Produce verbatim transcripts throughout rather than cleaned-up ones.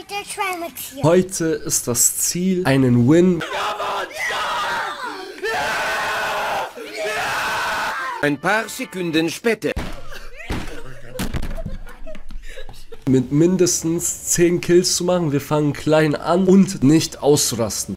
der Trimax hier. Heute ist das Ziel, einen Win. Ein paar Sekunden später. Mit mindestens zehn Kills zu machen. Wir fangen klein an und nicht ausrasten.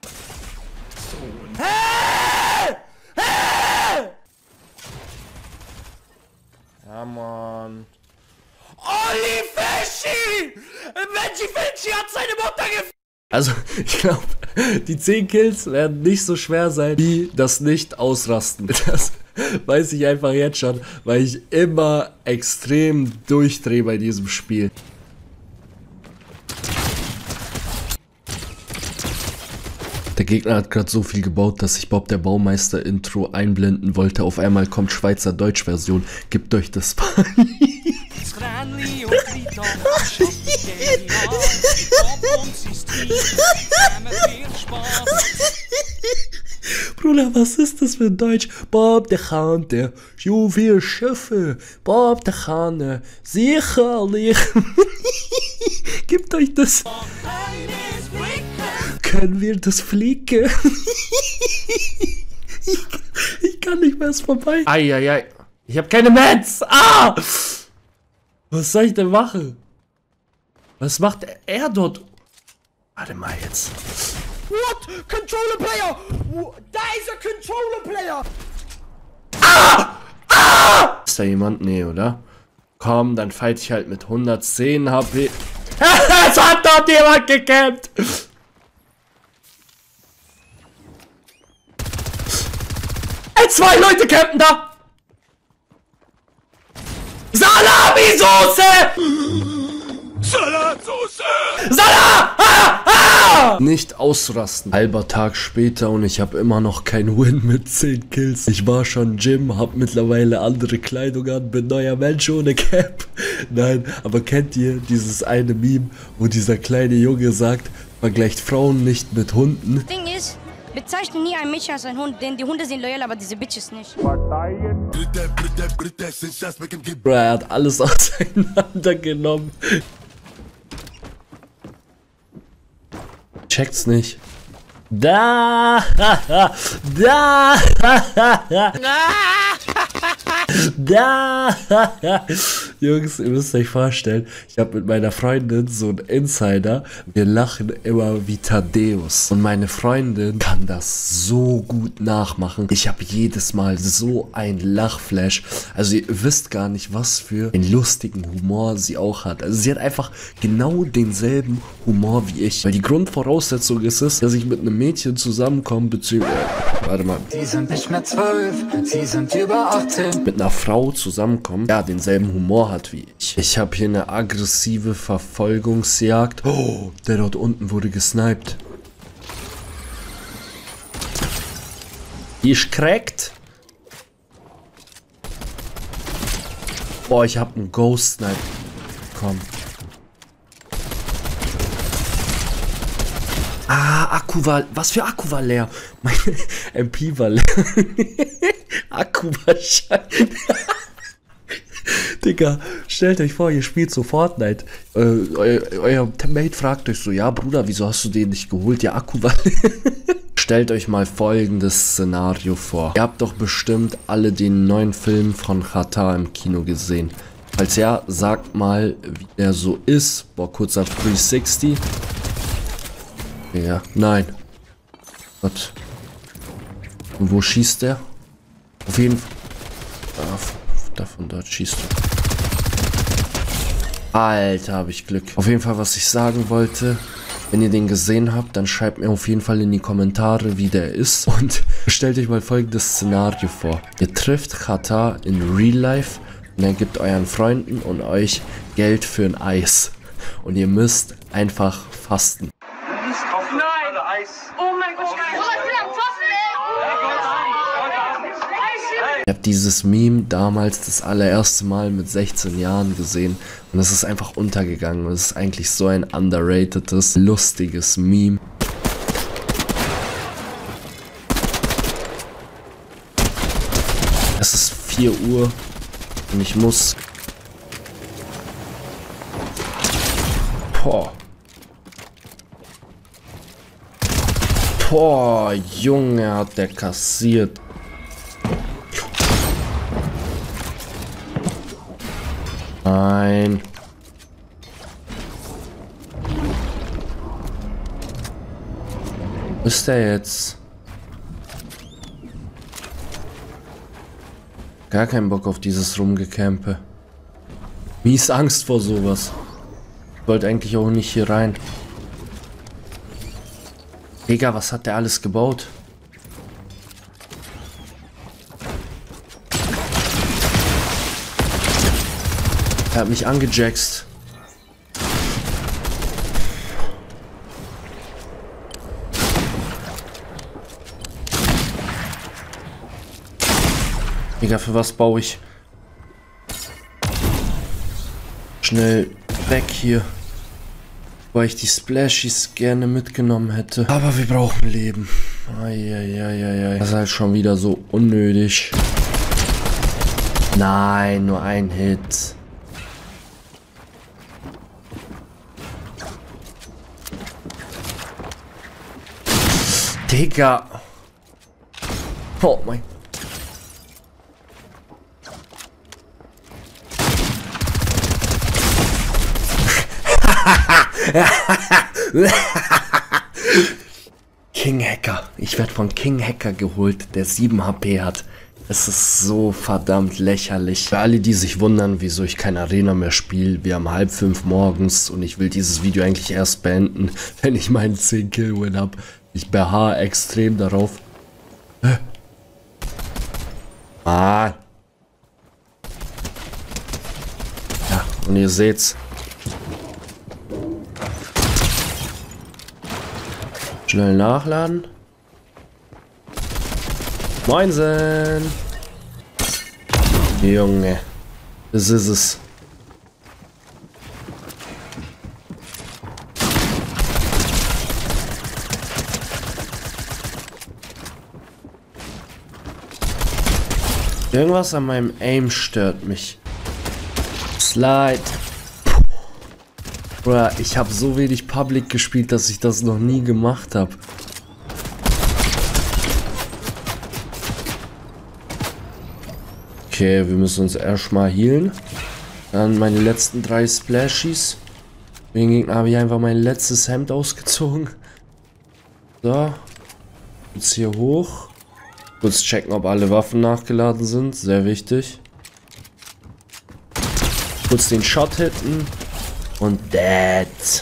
Ja, Mann. Oli Fischi! Benji Fischi hat seine Mutter gefickt! Also, ich glaube, die zehn Kills werden nicht so schwer sein, wie das Nicht-Ausrasten. Das weiß ich einfach jetzt schon, weil ich immer extrem durchdrehe bei diesem Spiel. Der Gegner hat gerade so viel gebaut, dass ich Bob der Baumeister Intro einblenden wollte. Auf einmal kommt Schweizer Deutsch Version. Gebt euch das mal. Bruder, was ist das für Deutsch? Bob der Khan, der so viele Schiffe. Bob der Khan, sicherlich. Gebt euch das. Können wir das fliegen? ich, ich kann nicht mehr, ist vorbei. Eieiei. Ich habe keine Mets. Ah! Was soll ich denn machen? Was macht er dort? Warte mal jetzt. What? Controller Player! Da ist ein Controller Player! Ah! Ah! Ist da jemand? Nee, oder? Komm, dann fight ich halt mit hundertzehn H P. Es hat dort jemand gecampt! Ey, zwei Leute campen da! Salami-Soße! Salatsoße! Salat! Ah! Ah! Nicht ausrasten. Halber Tag später und ich habe immer noch kein Win mit zehn Kills. Ich war schon Gym, hab mittlerweile andere Kleidung an, bin neuer Mensch ohne Cap. Nein, aber kennt ihr dieses eine Meme, wo dieser kleine Junge sagt, vergleicht Frauen nicht mit Hunden? Ding ist, bezeichne nie ein Mädchen als ein Hund, denn die Hunde sind loyal, aber diese Bitches nicht. Bro, er hat alles auseinandergenommen. Checkt's nicht. Da! Da! Da! Jungs, ihr müsst euch vorstellen, ich habe mit meiner Freundin so einen Insider. Wir lachen immer wie Thaddeus. Und meine Freundin kann das so gut nachmachen. Ich habe jedes Mal so ein Lachflash. Also ihr wisst gar nicht, was für einen lustigen Humor sie auch hat. Also sie hat einfach genau denselben Humor wie ich. Weil die Grundvoraussetzung ist es, dass ich mit einem Mädchen zusammenkomme, beziehungsweise... Warte mal. Sie sind nicht mehr zwölf, sie sind über achtzehn. Mit einer Frau zusammenkommen, ja, denselben Humor hat wie ich. Ich habe hier eine aggressive Verfolgungsjagd. Oh, der dort unten wurde gesniped. Die ist cracked. Boah, ich habe einen Ghost Snipe. Komm. Ah, Akku war... Was für Akku war leer? Meine M P war leer. Akku war scheiße. Digga, stellt euch vor, ihr spielt so Fortnite. Äh, eu, euer Mate fragt euch so, ja Bruder, wieso hast du den nicht geholt? Der Akku war leer. Stellt euch mal folgendes Szenario vor. Ihr habt doch bestimmt alle den neuen Film von Xatar im Kino gesehen. Falls ja, sagt mal, wie der so ist. Boah, kurzer dreihundertsechzig. Ja, nein. Gott. Und wo schießt der? Auf jeden Fall. Ah, davon dort schießt er. Alter, habe ich Glück. Auf jeden Fall, was ich sagen wollte. Wenn ihr den gesehen habt, dann schreibt mir auf jeden Fall in die Kommentare, wie der ist. Und stellt euch mal folgendes Szenario vor. Ihr trifft Xatar in Real Life und er gibt euren Freunden und euch Geld für ein Eis. Und ihr müsst einfach fasten. Oh mein Gott, Ich habe dieses Meme damals das allererste Mal mit sechzehn Jahren gesehen und es ist einfach untergegangen. Es ist eigentlich so ein underratedes, lustiges Meme. Es ist vier Uhr und ich muss... Boah. Boah, Junge, hat der kassiert. Nein. Wo ist der jetzt? Gar keinen Bock auf dieses Rumgecampe. Mies Angst vor sowas. Ich wollte eigentlich auch nicht hier rein. Digga, was hat der alles gebaut? Er hat mich angejaxt. Digga, für was baue ich? Schnell weg hier. Weil ich die Splashies gerne mitgenommen hätte. Aber wir brauchen Leben. Eieieiei. Das ist halt schon wieder so unnötig. Nein, nur ein Hit. Digga. Oh mein. King Hacker. Ich werde von King Hacker geholt, der sieben H P hat. Es ist so verdammt lächerlich. Für alle, die sich wundern, wieso ich keine Arena mehr spiele, wir haben halb fünf morgens und ich will dieses Video eigentlich erst beenden, wenn ich meinen zehn Kill Win habe. Ich beharre extrem darauf. Ah. Ja, und ihr seht's. Schnell nachladen. Moinsen. Junge. Das ist es. Irgendwas an meinem Aim stört mich. Slide. Bruh, ich habe so wenig Public gespielt, dass ich das noch nie gemacht habe. Okay, wir müssen uns erstmal healen. Dann meine letzten drei Splashies. Wegen Gegner habe ich einfach mein letztes Hemd ausgezogen. So. Jetzt hier hoch. Kurz checken, ob alle Waffen nachgeladen sind. Sehr wichtig. Kurz den Shot hitten. Und that.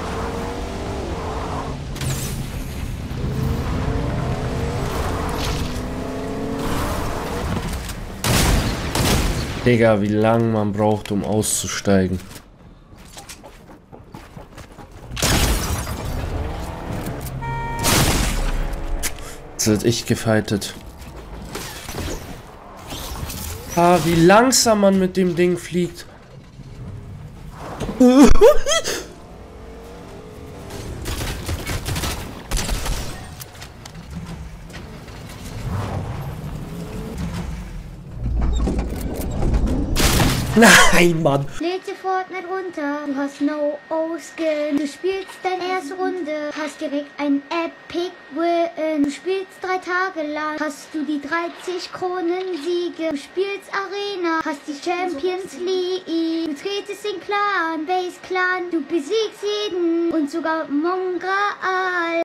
Digga, wie lange man braucht, um auszusteigen. Jetzt wird ich gefightet. Ah, wie langsam man mit dem Ding fliegt. Nein, Mann. Lädt dir Fortnite runter, du hast No-O-Skin, du spielst deine erste Runde, hast direkt ein Epic Win, du spielst drei Tage lang, hast du die dreißig Kronen-Siege, du spielst Arena, hast die Champions League, du tretest den Clan, Base Clan, du besiegst jeden und sogar Mongrel.